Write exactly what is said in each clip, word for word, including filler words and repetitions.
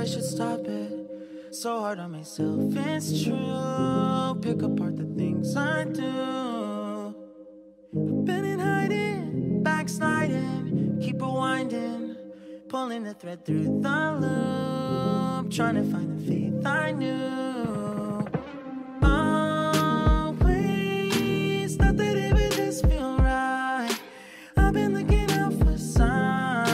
I should stop it. So hard on myself, it's true. Pick apart the things I do. Been in hiding, backsliding, keep rewinding, pulling the thread through the loop, trying to find the faith I knew. Always thought that it would just feel right. I've been looking out for signs.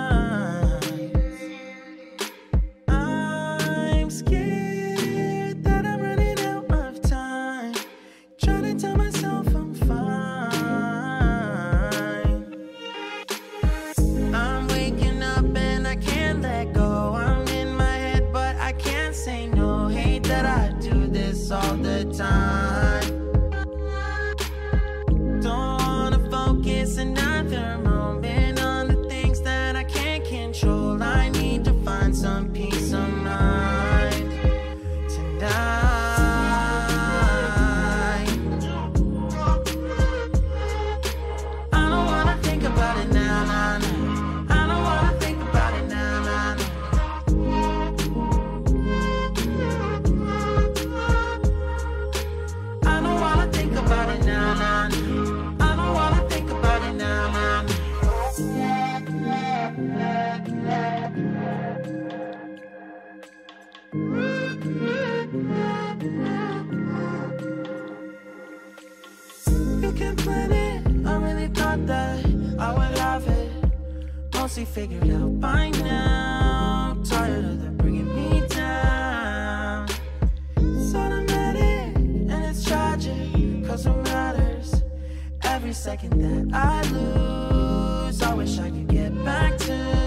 I'm scared that I'm running out of time, trying to tell myself I'm fine. I'm waking up and I can't let go. I'm in my head but I can't say no. Hate that I do this all the time. Don't wanna focus another moment on the things that I can't control. I need to find some peace of mind tonight. I don't wanna think about it now, nah, nah. I don't wanna think about it now, nah, nah. I don't wanna think about it now, nah, nah. I don't wanna think about it now, nah, nah. You can plan it, I really thought that I would have it mostly figured out by now. Tired of them bringing me down. It's automatic and it's tragic, cause it matters every second that I lose. I wish I could get back to